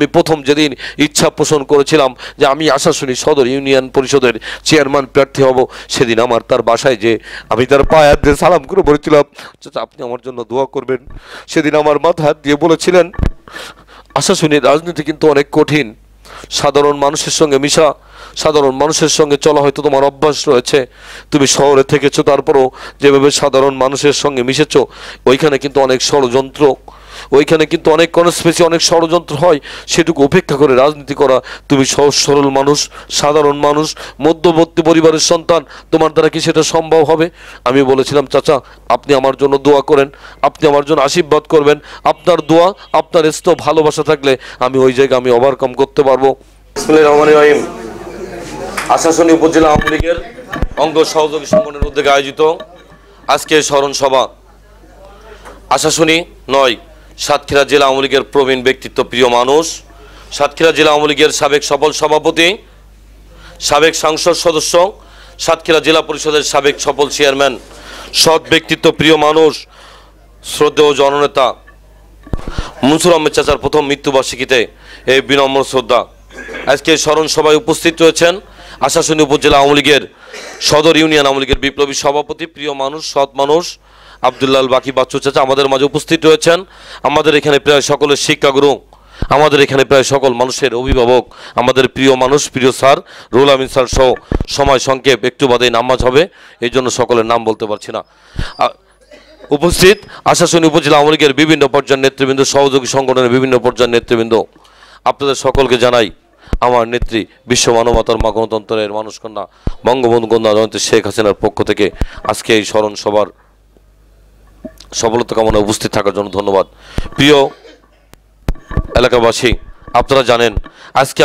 আমি প্রথম যেদিন ইচ্ছা পোষণ করেছিলাম যে আমি আশাশুনি সদর ইউনিয়ন পরিষদের চেয়ারম্যান প্রার্থী হব, সেদিন আমার তার বাসায় যে আমি তার পায়ে হাত দিয়ে সালাম করে বলেছিলাম, চাচা আপনি আমার জন্য দোয়া করবেন। সেদিন আমার মাথায় হাত দিয়ে বলেছিলেন, আশাশুনির রাজনীতি কিন্তু অনেক কঠিন, সাধারণ মানুষের সঙ্গে মিশা, সাধারণ মানুষের সঙ্গে চলা হয়তো তোমার অভ্যাস রয়েছে, তুমি শহরে থেকেছো, তারপরও যেভাবে সাধারণ মানুষের সঙ্গে মিশেছো, ওইখানে কিন্তু অনেক ষড়যন্ত্র, ওইখানে কিন্তু অনেক কনস্পিরেসি, অনেক ষড়যন্ত্র হয়, সেটুকু উপেক্ষা করে রাজনীতি করা। তুমি সহজ সরল মানুষ, সাধারণ মানুষ, মধ্যবর্তী পরিবারের সন্তান, তোমার দ্বারা কি সেটা সম্ভব হবে? আমি বলেছিলাম, চাচা আপনি আমার জন্য দোয়া করেন, আপনি আমার জন্য আশীর্বাদ করবেন, আপনার দোয়া, আপনার এস্ত ভালোবাসা থাকলে আমি ওই জায়গায় আমি ওভারকাম করতে পারবো। বিসমিল্লাহির রহমানির রহিম। আশাশুনি উপজেলা আওয়ামী লীগের অঙ্গ সহযোগী সংগঠনের উদ্যোগে আয়োজিত আজকে স্মরণ সভা, আশাশুনি নয়, সাতক্ষীরা জেলা আওয়ামী লীগের প্রবীণ ব্যক্তিত্ব, প্রিয় মানুষ, সাতক্ষীরা জেলা আওয়ামী লীগের সাবেক সফল সভাপতি, সাবেক সংসদ সদস্য, সাতক্ষীরা জেলা পরিষদের সাবেক সফল চেয়ারম্যান, সৎ ব্যক্তিত্ব, প্রিয় মানুষ, শ্রদ্ধেয় জননেতা মনসুর আহমেদ চাচার প্রথম মৃত্যুবার্ষিকীতে এই বিনম্র শ্রদ্ধা। আজকে স্মরণ সভায় উপস্থিত রয়েছেন আশাশুনি উপজেলা আওয়ামী লীগের সদর ইউনিয়ন আওয়ামী লীগের বিপ্লবী সভাপতি, প্রিয় মানুষ, সৎ মানুষ আব্দুল্লাহ বাকি বাচ্চু চাচা আমাদের মাঝে উপস্থিত রয়েছেন। আমাদের এখানে প্রায় সকলের শিক্ষাগুরু, আমাদের এখানে প্রায় সকল মানুষের অভিভাবক, আমাদের প্রিয় মানুষ, প্রিয় স্যার রুহুল আমিন স্যার সহ, সময় সংক্ষেপ, একটু বাদে নামাজ হবে, এই জন্য সকলের নাম বলতে পারছি না। উপস্থিত আশাশুনি উপজেলা আওয়ামী লীগের বিভিন্ন পর্যায়ের নেতৃবৃন্দ, সহযোগী সংগঠনের বিভিন্ন পর্যায়ের নেতৃবৃন্দ, আপনাদের সকলকে জানাই আমার নেত্রী, বিশ্ব মানবতার মা, গণতন্ত্রের মানুষকন্যা বঙ্গবন্ধু কন্যা জয়ন্তী শেখ হাসিনার পক্ষ থেকে আজকে এই স্মরণ সভার সফলতা কামনায় উপস্থিত থাকার জন্য ধন্যবাদ। প্রিয় এলাকাবাসী, আপনারা জানেন আজকে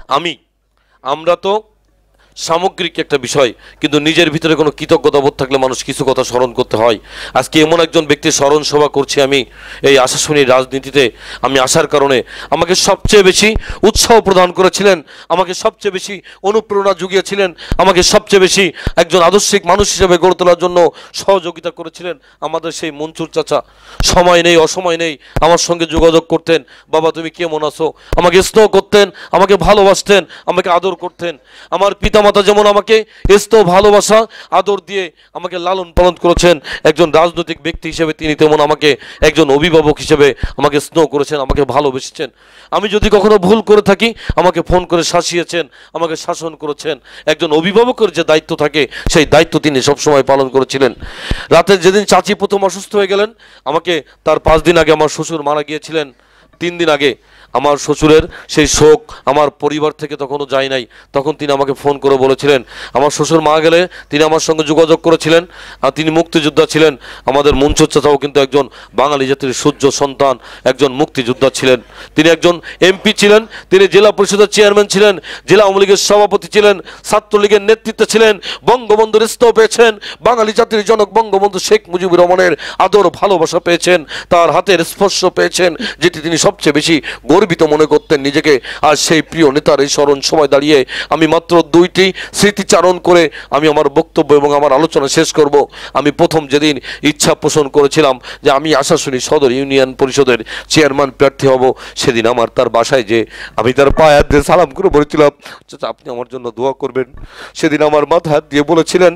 আমরা তো সামগ্রিক একটা বিষয়, কিন্তু নিজের ভিতরে কোনো কৃতজ্ঞতাবোধ থাকলে মানুষ কিছু কথা স্মরণ করতে হয়। আজকে এমন একজন ব্যক্তির স্মরণ সভা করছি আমি এই আশাশুনির রাজনীতিতে। আমি আসার কারণে আমাকে সবচেয়ে বেশি উৎসাহ প্রদান করেছিলেন, আমাকে সবচেয়ে বেশি অনুপ্রেরণা জুগিয়েছিলেন, আমাকে সবচেয়ে বেশি একজন আদর্শিক মানুষ হিসেবে গড়ে তোলার জন্য সহযোগিতা করেছিলেন আমাদের সেই মনসুর চাচা। সময় নেই, অসময় নেই, আমার সঙ্গে যোগাযোগ করতেন, বাবা তুমি কেমন আছো, আমাকে স্নেহ করতেন, আমাকে ভালোবাসতেন, আমাকে আদর করতেন। আমার পিতামাতা যেমন আমাকে স্নেহ, ভালোবাসা, আদর দিয়ে আমাকে লালন পালন করেছেন, একজন রাজনৈতিক ব্যক্তি হিসেবে তিনি তেমন আমাকে একজন অভিভাবক হিসেবে আমাকে স্নেহ করেছেন, আমাকে ভালোবেসেছেন। আমি যদি কখনো ভুল করে থাকি আমাকে ফোন করে শাসিয়েছেন, আমাকে শাসন করেছেন। একজন অভিভাবকের যে দায়িত্ব থাকে সেই দায়িত্ব তিনি সবসময় পালন করেছিলেন। রাতে যেদিন চাচি প্রথম অসুস্থ হয়ে গেলেন, আমাকে তার 5 দিন আগে আমার শ্বশুর মারা গিয়েছিলেন, 3 দিন আগে আমার শ্বশুরের সেই শোক আমার পরিবার থেকে তখনও যায় নাই। তখন তিনি আমাকে ফোন করে বলেছিলেন, আমার শ্বশুর মারা গেলে তিনি আমার সঙ্গে যোগাযোগ করেছিলেন, আর তিনি মুক্তিযোদ্ধা ছিলেন। আমাদের মনসুর চাচাও কিন্তু একজন বাঙালি জাতির সূর্য সন্তান, একজন মুক্তিযোদ্ধা ছিলেন। তিনি একজন এমপি ছিলেন, তিনি জেলা পরিষদের চেয়ারম্যান ছিলেন, জেলা আওয়ামী লীগের সভাপতি ছিলেন, ছাত্রলীগের নেতৃত্বে ছিলেন, বঙ্গবন্ধুর স্নেহ পেয়েছেন, বাঙালি জাতির জনক বঙ্গবন্ধু শেখ মুজিবুর রহমানের আদর ভালোবাসা পেয়েছেন, তার হাতের স্পর্শ পেয়েছেন, যেটি তিনি সবচেয়ে বেশি গর্বিত মনে করতেন নিজেকে। আর সেই প্রিয় নেতার এই স্মরণ সময় দাঁড়িয়ে আমি মাত্র 2টি স্মৃতিচারণ করে আমি আমার বক্তব্য এবং আমার আলোচনা শেষ করব। আমি প্রথম যেদিন ইচ্ছা পোষণ করেছিলাম যে আমি আশাশুনি সদর ইউনিয়ন পরিষদের চেয়ারম্যান প্রার্থী হব, সেদিন আমার তার বাসায় যে আমি তার পায়ে হাত দিয়ে সালাম করে বলেছিলাম, চাচা আপনি আমার জন্য দোয়া করবেন। সেদিন আমার মাথায় হাত দিয়ে বলেছিলেন,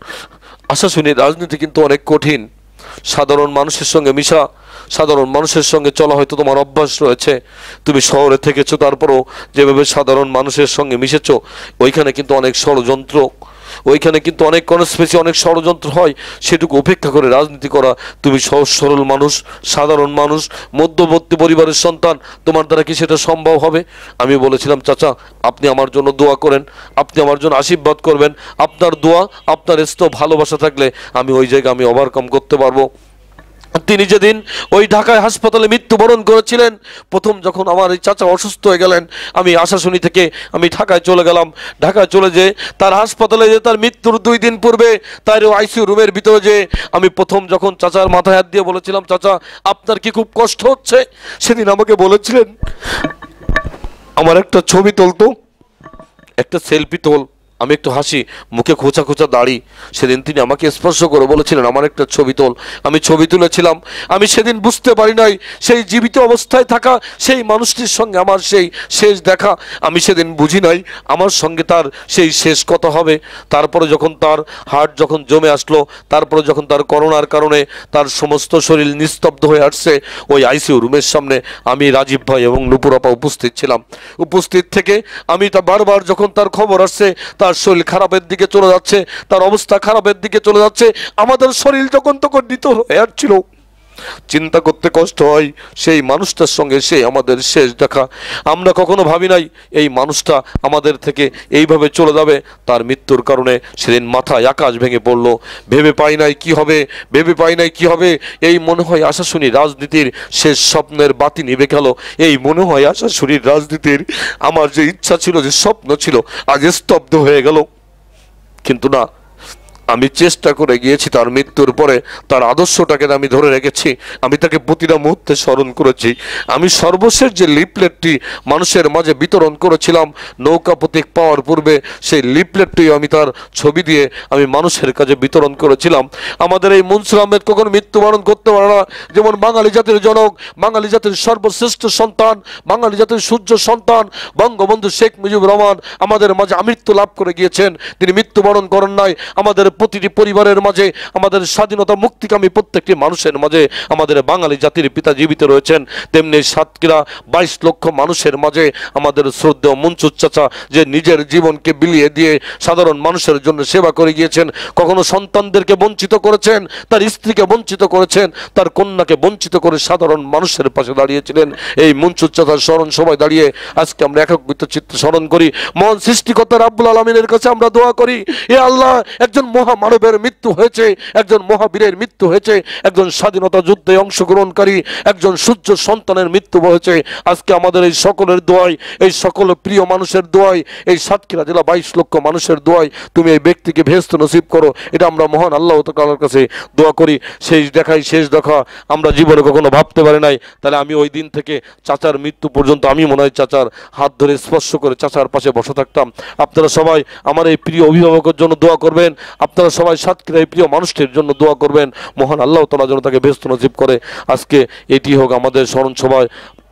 আশাশুনির রাজনীতি কিন্তু অনেক কঠিন, সাধারণ মানুষের সঙ্গে মিশা, সাধারণ মানুষের সঙ্গে চলা হয়তো তোমার অভ্যাস রয়েছে, তুমি শহরে থেকেছো, তারপরও যেভাবে সাধারণ মানুষের সঙ্গে মিশেছো, ওইখানে কিন্তু অনেক ষড়যন্ত্র, ওইখানে কিন্তু অনেক কনস্পিরেসি, অনেক ষড়যন্ত্র হয়, সেটুকু উপেক্ষা করে রাজনীতি করা। তুমি সহজ সরল মানুষ, সাধারণ মানুষ, মধ্যবর্তী পরিবারের সন্তান, তোমার দ্বারা কি সেটা সম্ভব হবে? আমি বলেছিলাম, চাচা আপনি আমার জন্য দোয়া করেন, আপনি আমার জন্য আশীর্বাদ করবেন, আপনার দোয়া, আপনার স্নেহ ভালোবাসা থাকলে আমি ওই জায়গায় আমি ওভারকাম করতে পারবো। তিনি যেদিন ওই ঢাকায় হাসপাতালে মৃত্যুবরণ করেছিলেন, প্রথম যখন আমার এই চাচা অসুস্থ হয়ে গেলেন, আমি আশাশুনি থেকে আমি ঢাকায় চলে গেলাম। ঢাকায় চলে যে তার হাসপাতালে যে তার মৃত্যুর 2 দিন পূর্বে তার আইসিইউ রুমের ভিতরে যে আমি প্রথম যখন চাচার মাথায় হাত দিয়ে বলেছিলাম, চাচা আপনার কি খুব কষ্ট হচ্ছে, সেদিন আমাকে বলেছিলেন আমার একটা ছবি তোলতো, একটা সেলফি তোল, আমি একটু হাসি, মুখে খোঁচা খোঁচা দাড়ি। সেদিন তিনি আমাকে স্পর্শ করে বলেছিলেন, আমার একটা ছবি তোল। আমি ছবি তুলেছিলাম। আমি সেদিন বুঝতে পারি নাই সেই জীবিত অবস্থায় থাকা সেই মানুষটির সঙ্গে আমার সেই শেষ দেখা। আমি সেদিন বুঝি নাই আমার সঙ্গে তার সেই শেষ কত হবে। তারপরে যখন তার হার্ট যখন জমে আসলো, তারপরে যখন তার করোনার কারণে তার সমস্ত শরীর নিস্তব্ধ হয়ে আসছে, ওই আইসিইউ রুমের সামনে আমি, রাজীব ভাই এবং নুপুর আপা উপস্থিত ছিলাম। উপস্থিত থেকে আমি তা বারবার যখন তার খবর আসছে তার শরীর খারাপের দিকে চলে যাচ্ছে, তার অবস্থা খারাপের দিকে চলে যাচ্ছে, আমাদের শরীর যখন তখন নিথর হয়ে আসছিল, চিন্তা করতে কষ্ট হয় সেই মানুষটার সঙ্গে সে আমাদের শেষ দেখা। আমরা কখনো ভাবি নাই এই মানুষটা আমাদের থেকে এইভাবে চলে যাবে। তার মৃত্যুর কারণে সেদিন মাথায় আকাশ ভেঙে পড়লো। ভেবে পাই নাই কি হবে, ভেবে পাই নাই কি হবে। এই মনে হয় আশা শুনি রাজনীতির শেষ স্বপ্নের বাতি নিভে গেল। এই মনে হয় আশা শুনি রাজনীতির আমার যে ইচ্ছা ছিল, যে স্বপ্ন ছিল, আজ স্তব্ধ হয়ে গেল। কিন্তু না, আমি চেষ্টা করে গিয়েছি তার মৃত্যুর পরে তার আদর্শটাকে আমি ধরে রেখেছি। আমি তাকে প্রতিটা মুহূর্তে স্মরণ করেছি। আমি সর্বশেষ যে লিফলেটটি মানুষের মাঝে বিতরণ করেছিলাম নৌকা প্রতীক পাওয়ার পূর্বে, সেই লিফলেটটি আমি তার ছবি দিয়ে আমি মানুষের কাছে বিতরণ করেছিলাম। আমাদের এই মনসুর আহমেদ কখনো মৃত্যুবরণ করতে পারে না। যেমন বাঙালি জাতির জনক, বাঙালি জাতির সর্বশ্রেষ্ঠ সন্তান, বাঙালি জাতির সূর্য সন্তান বঙ্গবন্ধু শেখ মুজিবুর রহমান আমাদের মাঝে আমৃত্যু লাভ করে গিয়েছেন। তিনি মৃত্যুবরণ করেন নাই। আমাদের প্রতিটি পরিবারের মাঝে, আমাদের স্বাধীনতা মুক্তিকামী প্রত্যেকটি মানুষের মাঝে আমাদের বাঙালি জাতির পিতা জীবিত রয়েছেন। তেমনি সাতক্ষীরা 22 লক্ষ মানুষের মাঝে আমাদের শ্রদ্ধেয় মনসুর চাচা, যে নিজের জীবনকে বিলিয়ে দিয়ে সাধারণ মানুষের জন্য সেবা করে গিয়েছেন। কখনো সন্তানদেরকে বঞ্চিত করেছেন, তার স্ত্রীকে বঞ্চিত করেছেন, তার কন্যাকে বঞ্চিত করে সাধারণ মানুষের পাশে দাঁড়িয়েছিলেন। এই মনসুর চাচার স্মরণ সবাই দাঁড়িয়ে আজকে আমরা একত্রিত চিত্তে স্মরণ করি। মহান সৃষ্টিকর্তা রাব্বুল আলামিনের কাছে আমরা দোয়া করি, এ আল্লাহ, একজন মহামানবের মৃত্যু হয়েছে, একজন মহাবীরের মৃত্যু হয়েছে, একজন স্বাধীনতা যুদ্ধে অংশগ্রহণকারী একজন সূর্য সন্তানের মৃত্যু হয়েছে। আজকে আমাদের এই সকলের দোয়াই, এই সকল প্রিয় মানুষের দোয়াই, এই সাতক্ষীরা জেলা 22 লক্ষ মানুষের দোয়াই তুমি এই ব্যক্তিকে ভেস্ত নসিব করো, এটা আমরা মহান আল্লাহ তাআলার কাছে দোয়া করি। শেষ দেখাই শেষ দেখা আমরা জীবনে কখনো ভাবতে পারি নাই। তাহলে আমি ওই দিন থেকে চাচার মৃত্যু পর্যন্ত আমি মনে হয় চাচার হাত ধরে স্পর্শ করে চাচার পাশে বসে থাকতাম। আপনারা সবাই আমার এই প্রিয় অভিভাবকের জন্য দোয়া করবেন। আপনারা সবাই সাতক্ষীরা এই প্রিয় মানুষটির জন্য দোয়া করবেন। মহান আল্লাহ তাআলা যেন তাকে ব্যস্ত নসিব করে। আজকে এটি হোক আমাদের স্মরণ সভায়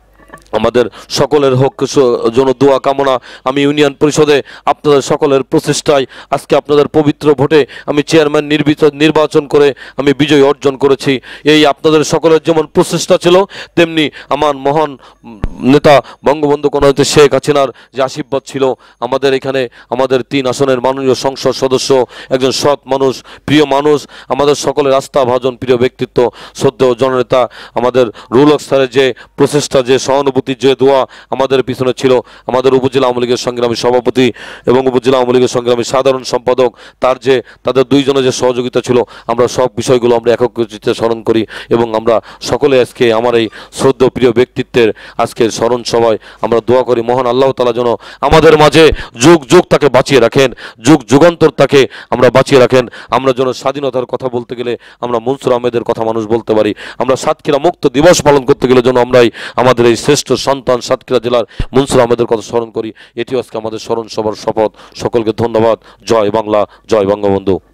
আমাদের সকলের হোক জন্য দোয়া কামনা। আমি ইউনিয়ন পরিষদে আপনাদের সকলের প্রচেষ্টায় আজকে আপনাদের পবিত্র ভোটে আমি চেয়ারম্যান নির্বাচন করে আমি বিজয় অর্জন করেছি। এই আপনাদের সকলের যেমন প্রচেষ্টা ছিল, তেমনি আমার মহান নেতা বঙ্গবন্ধু কন্যা শেখ হাসিনার যে আশীর্বাদ ছিল। আমাদের এখানে আমাদের 3 আসনের মাননীয় সংসদ সদস্য, একজন সৎ মানুষ, প্রিয় মানুষ, আমাদের সকলের আস্থাভাজন প্রিয় ব্যক্তিত্ব, শ্রদ্ধেয় জননেতা আমাদের রুলক স্যারের যে প্রচেষ্টা, যে সহানুভূতি, যে দোয়া আমাদের পিছনে ছিল। আমাদের উপজেলা আওয়ামী লীগের সংগ্রামী সভাপতি এবং উপজেলা আওয়ামী লীগের সংগ্রামী সাধারণ সম্পাদক, তাদের দুইজনের যে সহযোগিতা ছিল, আমরা সব বিষয়গুলো আমরা একত্রিত স্মরণ করি এবং আমরা সকলে আজকে আমার এই শ্রদ্ধেয় প্রিয় ব্যক্তিত্বের আজকের স্মরণ সভায় আমরা দোয়া করি মহান আল্লাহ তাআলা যেন আমাদের মাঝে যুগ যুগ তাকে বাঁচিয়ে রাখেন, যুগ যুগান্তর তাকে আমরা বাঁচিয়ে রাখেন। আমরা যেন স্বাধীনতার কথা বলতে গেলে আমরা মনসুর আহমেদের কথা মানুষ বলতে পারি। আমরা সাতক্ষীরা মুক্ত দিবস পালন করতে গেলে যেন আমরাই আমাদের এই শ্রেষ্ঠ সন্তান সাতক্ষীরা জেলার মনসুর আহমেদের কথা স্মরণ করি। এটিও আজকে আমাদের স্মরণ সভার শপথ। সকলকে ধন্যবাদ। জয় বাংলা, জয় বঙ্গবন্ধু।